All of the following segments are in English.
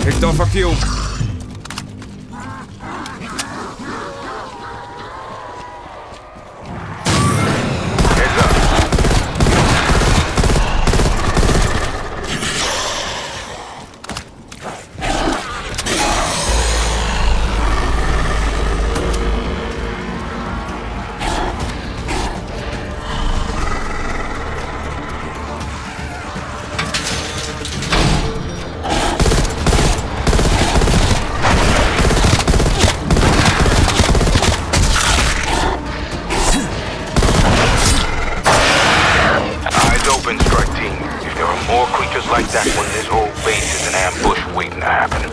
Picked off a few. Like that when this whole base is an ambush waiting to happen.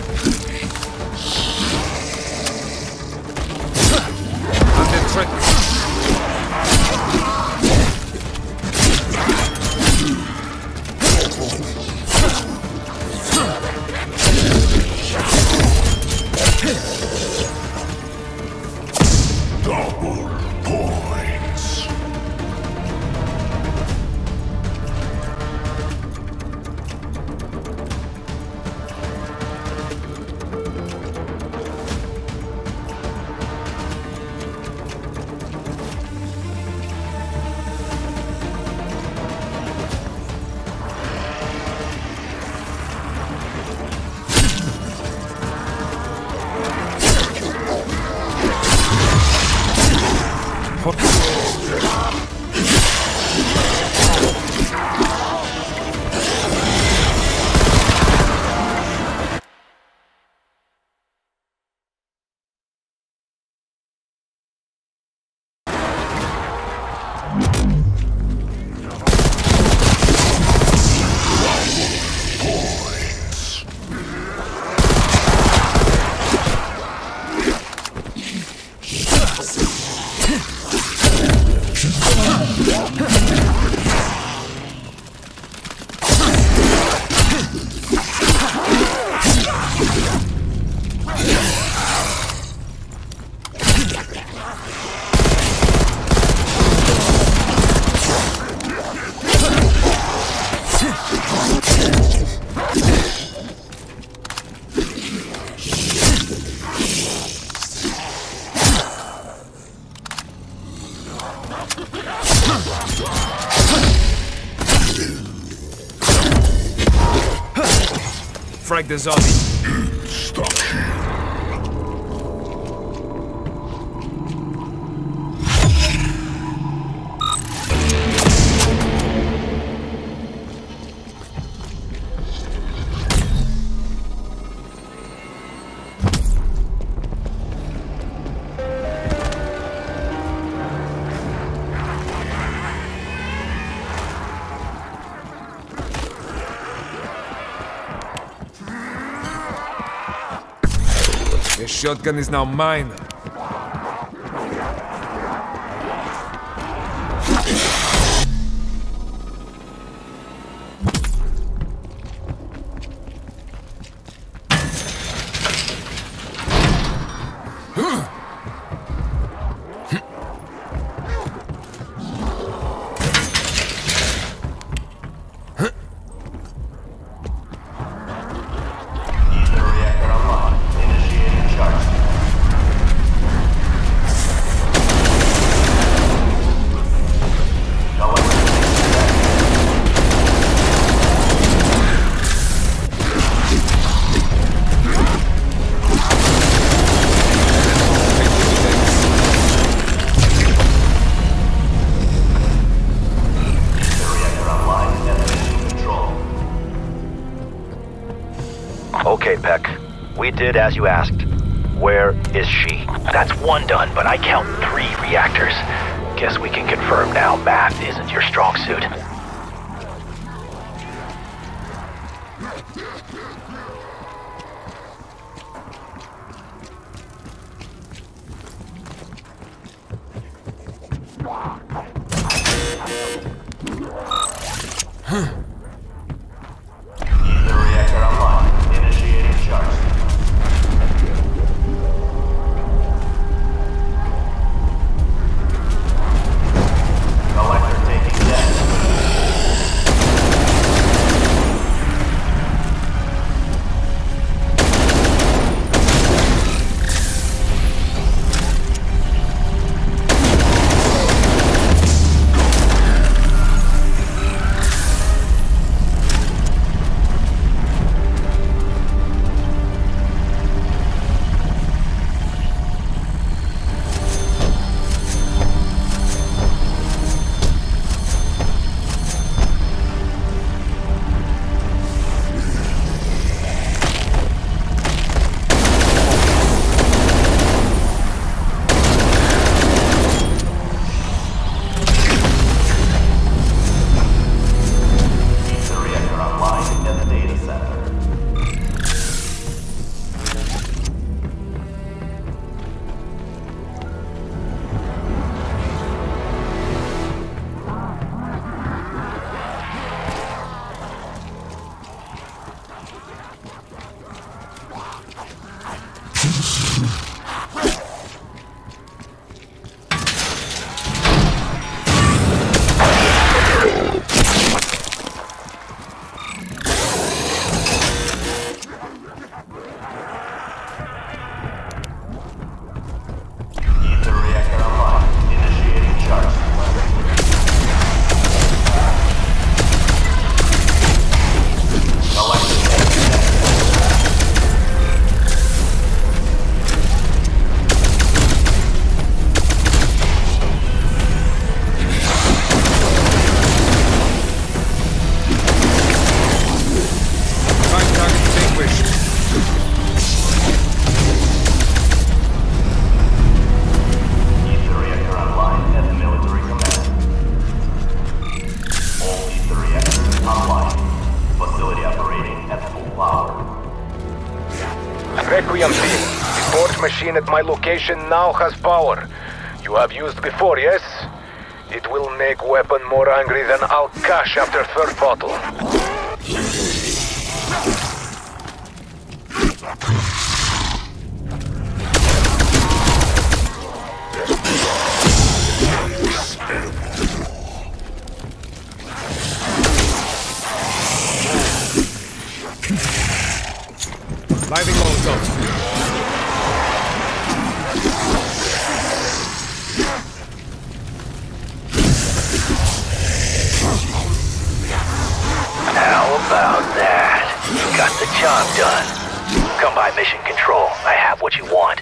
Under threat. Double points. Frag the zombie. Stop. The shotgun is now mine. Okay, Peck. We did as you asked. Where is she? That's one done, but I count 3 reactors. Guess we can confirm now math isn't your strong suit. Requiem team, the forge machine at my location now has power. You have used before, yes? It will make weapon more angry than Al-Kash after third bottle. Lighting Molotov. How about that? Got the job done. Come by Mission Control. I have what you want.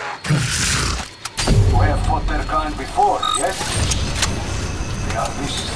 You have fought their kind before, yes? They are vicious